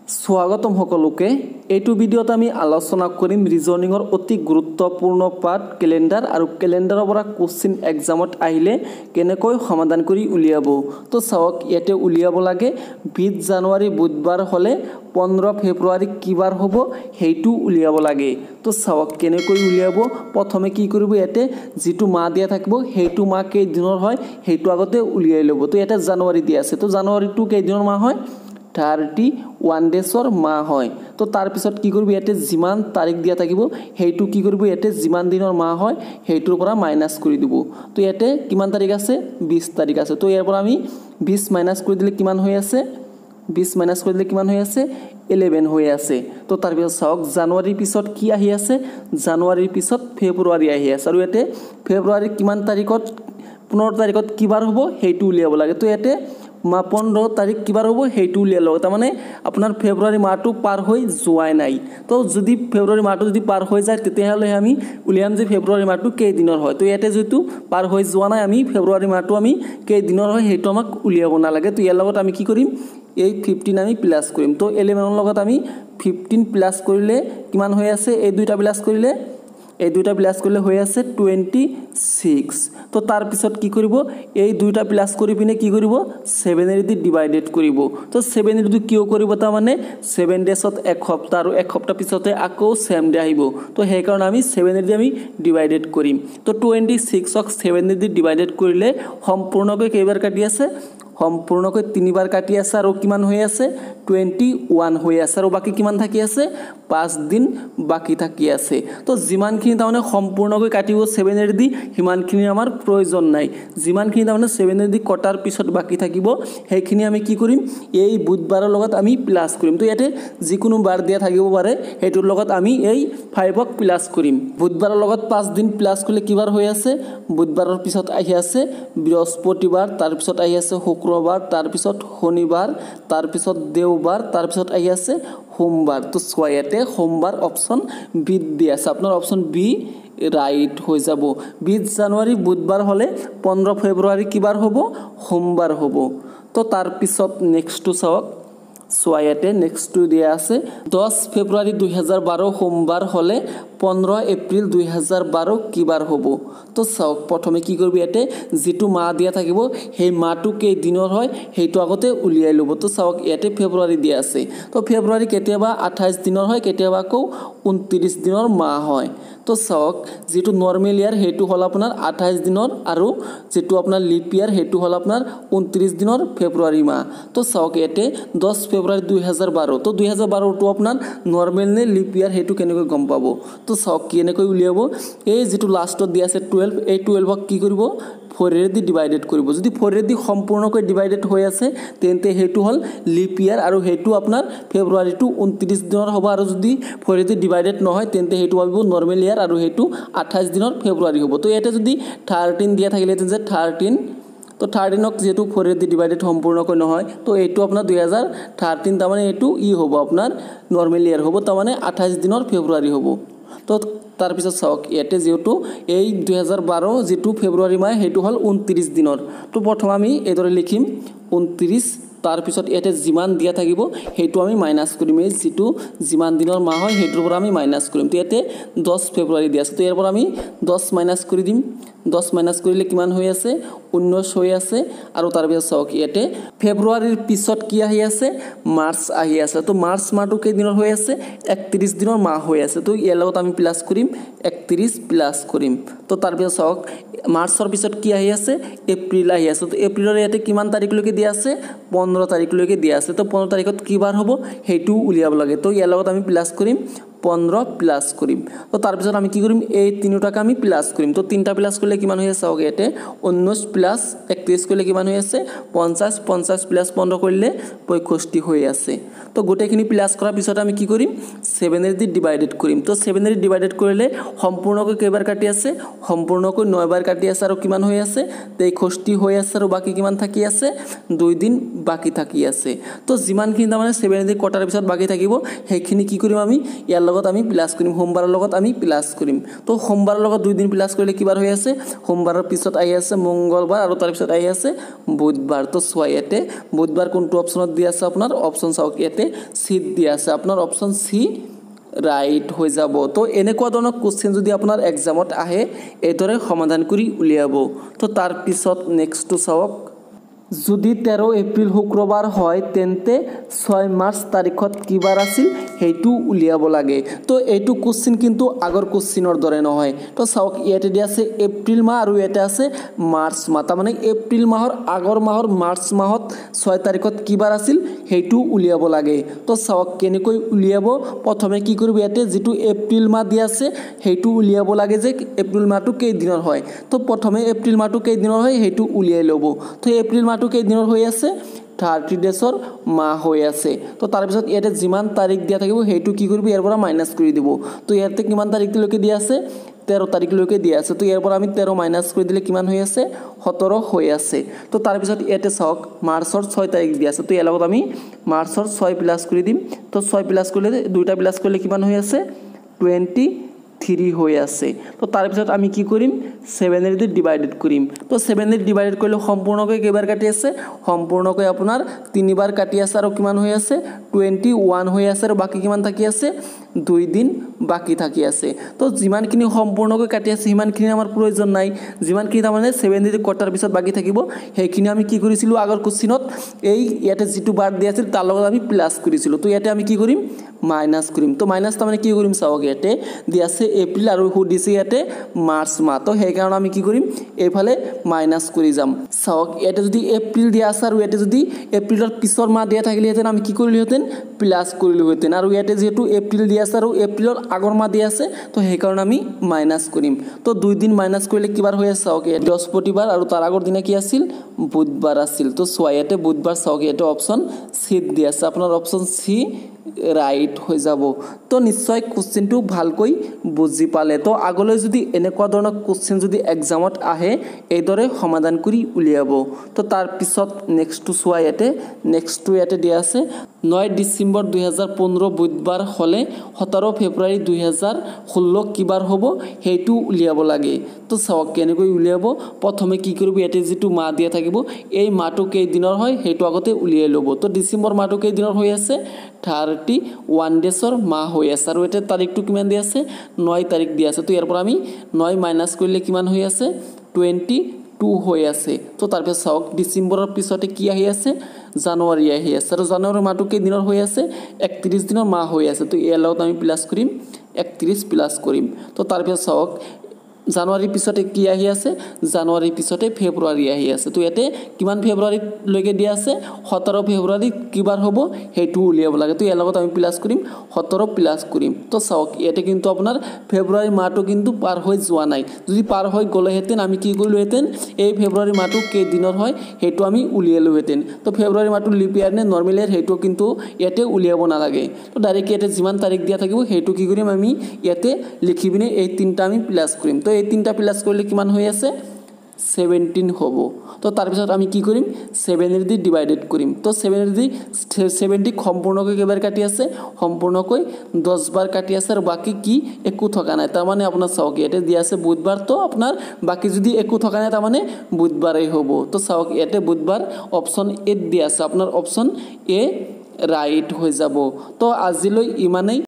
স্বাগতম সকলোকে এইটো ভিডিওত আমি আলোচনা কৰিম ৰিজনিংৰ অতি গুৰুত্বপূৰ্ণ পাৰ্ট ক্যালেন্ডাৰ আৰু ক্যালেন্ডাৰৰ পৰা কোশ্চিন এক্সামত আহিলে কেনেকৈ সমাধান কৰি উলিয়াব তো চাওক ইয়াতে উলিয়াব লাগে 20 জানুৱাৰী বুধবাৰ হলে 15 ফেব্ৰুৱাৰী কিবাৰ হ'ব হেইটো উলিয়াব লাগে তো চাওক কেনেকৈ উলিয়াব প্ৰথমে কি কৰিব ইয়াতে যেটো মাহ দিয়া থাকিব হেইটো মাহ কেই দিনৰ হয় হেইটো আগতে উলিয়াই লব তো ইয়াতে জানুৱাৰী দিয়া আছে তো জানুৱাৰীটো কেই দিনৰ মাহ হয় 31 ডেছৰ মাহ হয় তো তাৰ পিছত কি কৰিব ইয়াতে জিমান তাৰিখ দিয়া থাকিব হেইটো কি কৰিব ইয়াতে জিমান দিনৰ মাহ হয় হেইটোৰ পৰা মাইনাস কৰি দিব তো ইয়াতে কিমান তাৰিখ আছে 20 তাৰিখ আছে তো ইয়াৰ পৰা আমি 20 মাইনাস কৰি দিলে কিমান হৈ আছে 20 মাইনাস কৰি দিলে কিমান হৈ আছে 11 হৈ আছে তো তাৰ পিছত চাওক জানুৱাৰীৰ পিছত কি আহি আছে জানুৱাৰীৰ পিছত ফেব্ৰুৱাৰী আহি আছে আৰু ইয়াতে ফেব্ৰুৱাৰী কিমান তাৰিখত 15 তাৰিখত কিবাৰ হ'ব হেইটো উলিয়াব লাগে তো ইয়াতে 15 তাৰিখ কিবাৰ হ'ব হেইটো উলিয়াই লওক তাৰ মানে আপোনাৰ ফেব্ৰুৱাৰী মাহটো পাৰ হৈ যোৱাই নাই তো যদি ফেব্ৰুৱাৰী মাহটো যদি পাৰ হৈ যায় তেতিয়াহলে আমি উলিয়াম যে ফেব্ৰুৱাৰী মাহটো কেই দিনৰ হয় তো ইয়াতে যেটো পাৰ হৈ যোৱা নাই আমি ফেব্ৰুৱাৰী মাহটো আমি কেই দিনৰ হয় হেইটো আমাক উলিয়াব না লাগে তো ইয়াৰ লগত আমি কি কৰিম এই 15 আমি প্লাস কৰিম তো 11 ৰ লগত আমি 15 প্লাস কৰিলে কিমান হৈ আছে এই দুইটা প্লাস কৰিলে এই দুইটা প্লাস কৰিলে হৈ আছে 26 তো তাৰ পিছত কি কৰিব এই দুইটা প্লাস কৰি পিনে কি কৰিব 7 এৰ দি ডিভাইডেড কৰিব তো 7 এৰ দি কিয় কৰিব তা মানে 7 ডেছত এক সপ্তাহ আৰু এক সপ্তাহ পিছতে আকৌ সেম ডে আহিব তো সেই কাৰণ আমি 7 এৰ দি আমি ডিভাইডেড কৰিম তো 26 ক 7 এৰ দি ডিভাইডেড কৰিলে সম্পূৰ্ণকৈ কেইবাৰ কাটি আছে সম্পূৰ্ণকৈ তিনিবাৰ কাটি আছে আৰু কিমান হৈ আছে 21 হৈ আছে আৰু বাকি কিমান থাকি আছে 5 দিন বাকি থাকি আছে তো জিমানখিনি তামানে সম্পূৰ্ণকৈ কাটিব 7 এৰ দি হিমানখিনি আমাৰ প্ৰয়োজন নাই জিমানখিনি তামানে 7 এৰ দি কটাৰ পিছত বাকি থাকিব হেখিনি আমি কি কৰিম এই বুধবাৰৰ লগত আমি প্লাস কৰিম তো ইয়াতে যিকোনো বাৰ দিয়া থাকিব পাৰে হেটোৰ লগত আমি এই 5 ক প্লাস কৰিম বুধবাৰৰ লগত 5 দিন প্লাস কৰিলে কিবাৰ হৈ আছে বুধবাৰৰ পিছত আহি আছে বৃহস্পতিবাৰ তাৰ পিছত আহি আছে শুক্ৰবাৰ তাৰ পিছত শনিবাৰ তাৰ পিছত দেওবাৰ তাৰ পিছত আহি আছে সোমবাৰ তো সোয়াতে সোমবাৰ অপচন বি দি আছে আপোনাৰ অপচন বি রাইট হৈ যাব 20 জানুৱাৰী বুধবাৰ হলে 15 ফেব্ৰুৱাৰী কিবাৰ হ'ব সোমবাৰ হ'ব তো তাৰ পিছত নেক্সট চাওক সোয়াতে নেক্সট টু দিয়া আছে 10 ফেব্ৰুৱাৰী 2012 সোমবাৰ হলে 15 এপ্ৰিল 2012 কিবাৰ হ'ব তো চাওক প্ৰথমে কি কৰিব ইয়াতে যেটো মাহ দিয়া থাকিব সেই মাহটো কেই দিনৰ হয় হেইটো আগতে উলিয়াই লব তো চাওক ইয়াতে ফেব্ৰুৱাৰী দিয়া আছে তো ফেব্ৰুৱাৰী কেতিয়াবা 28 দিনৰ হয় কেতিয়াবা আকৌ 29 দিনৰ মাহ হয় তো চাওক যেটো নরমাল ইয়ার হেতু হল আপনার 28 দিনৰ আৰু যেটো আপনার লিপ ইয়ার হেতু হল আপনার 29 দিনৰ ফেব্ৰুৱাৰী মাহ তো চাওক ইয়াতে 10 ফেব্ৰুৱাৰী 2012 তো 2012 টো আপনার নরমাল নে লিপ ইয়ার হেতু কেনেকৈ গম পাব তো চাওক কেনেকৈ উলিয়াব এই যেটো লাষ্টত দি আছে 12 এই 12 ক কি কৰিব 4 এর দি ডিভাইডেড কৰিব যদি 4 এর দি সম্পূৰ্ণকৈ ডিভাইডেড হৈ আছে তেন্তে হেতু হল লিপ ইয়ার আৰু হেতু আপনার ফেব্ৰুৱাৰী টু 29 দিনৰ হ'ব আৰু যদি 4 এর দি ডিভাইডেড নহয় তেন্তে হেতু হ'ব নরমাল ইয়ার আৰু হেতু 28 দিনৰ ফেব্ৰুৱাৰী হ'ব তো ইয়াতে যদি 13 দিয়া থাকিলে যে 13 তো 13 ক যেটো 4 এর দি ডিভাইডেড সম্পূৰ্ণকৈ নহয় তো এইটো আপোনাৰ 2013 তাৰ মানে এইটো ই হ'ব আপোনাৰ নরমাল ইয়ার হ'ব তাৰ মানে 28 দিনৰ ফেব্ৰুৱাৰী হ'ব তো তাৰ পিছত চাওক ইয়াতে যেটো এই 2012 যেটো ফেব্ৰুৱাৰী মাহ হেতু হল 29 দিনৰ তো প্ৰথম আমি এদৰে লিখিম 29 তাৰ পিছত ইয়াতে জিমান দিয়া থাকিব হেতু আমি মাইনাস কৰিম এই যেটো জিমান দিনৰ মাহ হয় হেতুৰ পৰা আমি মাইনাস কৰিম তো ইয়াতে 10 ফেব্ৰুৱাৰী দিয়া আছে তো ইয়াৰ পৰা আমি 10 মাইনাস কৰি দিম 10 মাইনাস কৰিলে কিমান হৈ আছে 19 হৈ আছে আৰু তাৰ পিছত চাওক ইয়াতে ফেব্ৰুৱাৰীৰ পিছত কি আহি আছে মাৰ্চ আহি আছে তো মাৰ্চ মাহটো কেই দিনৰ হৈ আছে 31 দিনৰ মাহ হৈ আছে তো ইয়াৰ লগত আমি প্লাস কৰিম 31 প্লাস কৰিম তো তাৰ পিছত চাওক মাৰ্চৰ পিছত কি আহি আছে এপ্ৰিল আহি আছে তো এপ্ৰিলৰ ইয়াতে কিমান তাৰিখলৈকে দিয়া আছে 15 তাৰিখলৈকে দিয়া আছে তো 15 তাৰিখত কি বাৰ হ'ব হেতু উলিয়াব লাগে তো ইয়াৰ লগত আমি প্লাস কৰিম 15 প্লাস কৰিম তো তাৰ পিছত আমি কি কৰিম এই তিনিটাকে আমি প্লাস কৰিম তো তিনটা প্লাস কৰিলে কিমান হৈ আছে চাওক ইয়াতে 19 প্লাস 31 কৰিলে কিমান হৈ আছে 50 50 প্লাস 15 কৰিলে 65 হৈ আছে তো গোটেইখিনি প্লাস কৰাৰ পিছত আমি কি কৰিম 7 এৰ দি ডিভাইডেড কৰিম তো 7 এৰ দি ডিভাইডেড কৰিলে সম্পূৰ্ণকৈ কেইবাৰ কাটি আছে সম্পূৰ্ণকৈ 9 বাৰ কাটি আছে আৰু কিমান হৈ আছে 63 হৈ আছে আৰু বাকি কিমান থাকি আছে 2 দিন বাকি থাকি আছে তো জিমানখিনি তাৰ মানে 7 এৰ দি কটাৰ পিছত বাকি থাকিব হেখিনি কি কৰিম আমি ইয়াৰ লগত আমি প্লাস কৰিম সোমবাৰৰ লগত আমি প্লাস কৰিম তো সোমবাৰৰ লগত দুই দিন প্লাস কৰিলে কিবাৰ হৈ আছে সোমবাৰৰ পিছত আহি আছে মঙ্গলবাৰ আৰু তাৰ পিছত আহি আছে বুধবাৰ তো সোয়া ইয়াতে বুধবাৰ কোনটো অপচনত দি আছে আপোনাৰ অপচন চাওক ইয়াতে সি দি আছে আপোনাৰ অপচন সি রাইট হৈ যাব তো এনেকুৱা ধৰণৰ কোশ্চেন যদি আপোনাৰ এক্সামত আহে এইদৰে সমাধান কৰি উলিয়াব তো তাৰ পিছত নেক্সটটো চাওক যদি 13 এপ্ৰিল শুক্ৰবাৰ হয় তেন্তে 6 মাৰ্চ তাৰিখত কি বাৰ আছিল হেতু উলিয়াব লাগে তো এইটো কোশ্চেন কিন্তু আগৰ কোশ্চেনৰ দৰে নহয় তো চাওক ইয়াতে দি আছে এপ্ৰিল মাহ আৰু ইয়াতে আছে মাৰ্চ মাহ মানে এপ্ৰিল মাহৰ আগৰ মাহৰ মাৰ্চ মাহত 6 তাৰিখত কি বাৰ আছিল হেতু উলিয়াব লাগে তো চাওক কেনেকৈ উলিয়াব প্ৰথমে কি কৰিব ইয়াতে যেটো এপ্ৰিল মাহ দি আছে হেতু উলিয়াব লাগে যে এপ্ৰিল মাহটো কেই দিনৰ হয় তো প্ৰথমে এপ্ৰিল মাহটো কেই দিনৰ হয় হেতু উলিয়াই লব তো এপ্ৰিল মাহটো কেই দিনৰ হৈ আছে 30 ডেছৰ মাহ হৈ আছে তো তাৰ পিছত ইয়াতে যিমান তাৰিখ দিয়া থাকিব হেতু কি কৰিব ইয়াৰ পৰা মাইনাস কৰি দিব তো ইয়াতে কিমান তাৰিখলৈকে দিয়া আছে 13 তাৰিখলৈকে দিয়া আছে তো ইয়াৰ পৰা আমি 13 মাইনাস কৰি দিলে কিমান হৈ আছে 17 হৈ আছে তো তাৰ পিছত ইয়াতে চাওক মাৰ্চৰ 6 তাৰিখ দিয়া আছে তো ইয়াৰ লগত আমি মাৰ্চৰ 6 প্লাস কৰি দিম তো 6 প্লাস কৰিলে দুইটা প্লাস কৰিলে কিমান হৈ আছে 23 হৈ আছে তো তাৰ পিছত আমি কি কৰিম 7 এৰে ডিভাইডেড কৰিম তো 7 এৰে ডিভাইডেড কৰিলে সম্পূৰ্ণকৈ কেইবাৰ কাটি আছে সম্পূৰ্ণকৈ আপোনাৰ তিনিবাৰ কাটি আছে আৰু কিমান হৈ আছে 21 হৈ আছে আৰু বাকি কিমান থাকি আছে 2 দিন বাকি থাকি আছে তো যিমানখিনি সম্পূৰ্ণকৈ কাটি আছে সিমানখিনি আমাৰ প্ৰয়োজন নাই যিমানখিনি তাৰমানে 7 এৰে কটাৰ পিছত বাকি থাকিব সেইখিনি আমি কি কৰিছিলো আগৰ কোশ্চেনত এই ইয়াতে যেটো বাৰ দিয়া আছিল তাৰ লগত আমি প্লাস কৰিছিলো তো ইয়াতে আমি কি কৰিম মাইনাস কৰিম তো মাইনাস তাৰমানে কি কৰিম চাওক ইয়াতে দি আছে এপ্ৰিল আৰু হু দিছে ইয়াতে মাৰ্চ মাহ তো সেই কাৰণে আমি কি কৰিম এইফালে মাইনাস কৰি যাম চাওক ইয়াতে যদি এপ্ৰিল দিয়া আছে আৰু ইয়াতে যদি এপ্ৰিলৰ পিছৰ মাহ দিয়া থাকিলে হেতেন আমি কি কৰিলো হেতেন প্লাস কৰিলো হেতেন আৰু ইয়াতে যেটো এপ্ৰিল দিয়া আছে আৰু এপ্ৰিলৰ আগৰ মাহ দিয়া আছে তো সেই কাৰণে আমি মাইনাস কৰিম তো দুই দিন মাইনাস কৰিলে কিবাৰ হৈ আছে চাওক ইয়াতে বৃহস্পতিবাৰ আৰু তাৰ আগৰ দিনা কি আছিল বুধবাৰ আছিল তো সোয়াতে বুধবাৰ চাওক ইয়াতে অপচন সি দি আছে আপোনাৰ অপচন সি রাইট হৈ যাব তো নিশ্চয় কোশ্চেনটো ভালকৈ বুজি পালে তো আগলৈ যদি এনেকুৱা ধৰণৰ কোশ্চেন যদি এক্সামত আহে এইদৰে সমাধান কৰি উলিয়াব তো তাৰ পিছত নেক্সটটো সোয়া ইয়াতে নেক্সটটো ইয়াতে দিয়া আছে 9 ডিসেম্বৰ 2015 বুধবাৰ হলে 17 ফেব্ৰুৱাৰী 2016 কিবাৰ হ'ব হেতু উলিয়াব লাগে তো চাওক কেনেকৈ উলিয়াব প্ৰথমে কি কৰিব ইয়াতে যেটো মাহ দিয়া থাকিব এই মাহটো কেই দিনৰ হয় হেতু আগতে উলিয়াই লব তো ডিসেম্বৰ মাহটো কেই দিনৰ হৈ আছে 31 ডেছৰ মাহ হৈ আছে আৰু এটা তাৰিখটো কিমান দি আছে 9 তাৰিখ দি আছে তো ইয়াৰ পৰা আমি 9 মাইনাস কৰিলে কিমান হৈ আছে 22 হৈ আছে তো তাৰ পিছত চাওক ডিসেম্বৰৰ পিছতে কি আহি আছে জানুৱাৰী আহি আছে আৰু জানুৱাৰীৰ মাহটো কেই দিনৰ হৈ আছে 31 দিনৰ মাহ হৈ আছে তো ইয়াৰ লগত আমি প্লাস কৰিম 31 প্লাস কৰিম তো তাৰ পিছত চাওক জানুৱাৰীৰ পিছতে কি আহি আছে জানুৱাৰীৰ পিছতে ফেব্ৰুৱাৰী আহি আছে তো ইয়াতে কিমান ফেব্ৰুৱাৰী লৈকে দিয়া আছে 17 ফেব্ৰুৱাৰী কিবাৰ হ'ব হেতু উলিয়াব লাগে তো ইয়াৰ লগত আমি প্লাস কৰিম 17 প্লাস কৰিম তো চাওক ইয়াতে কিন্তু আপোনাৰ ফেব্ৰুৱাৰী মাহটো কিন্তু পাৰ হৈ যোৱা নাই যদি পাৰ হৈ গলে হেতেন আমি কি কৰিলো হেতেন এই ফেব্ৰুৱাৰী মাহটো কেই দিনৰ হয় হেতু আমি উলিয়ালো হেতেন তো ফেব্ৰুৱাৰী মাহটো লিপ ইয়াৰ নে নরমাল ইয়াৰ হেতু কিন্তু ইয়াতে উলিয়াব না লাগে তো ডাইৰেক্ট ইয়াতে যিমান তাৰিখ দিয়া থাকিব হেতু কি কৰিম আমি ইয়াতে লিখিবিনে এই তিনটা আমি প্লাস কৰিম তো এই তিনটা প্লাস কৰিলে কিমান হৈ আছে 17 হ'ব তো তাৰ পিছত আমি কি কৰিম 7 এৰ দি ডিভাইডেড কৰিম তো 7 এৰ দি 70 সম্পূৰ্ণকৈ কেবাৰ কাটি আছে সম্পূৰ্ণকৈ 10 বাৰ কাটি আছে আৰু বাকি কি একো থকা নাই তাৰ মানে আপোনাৰ চাওক ইয়াতে দিয়া আছে বুধবাৰ তো আপোনাৰ বাকি যদি একো থকা নাই তাৰ মানে বুধবাৰেই হ'ব তো চাওক ইয়াতে বুধবাৰ অপচন এ দিয়া আছে আপোনাৰ অপচন এ রাইট হৈ যাব তো আজিলৈ ইমানেই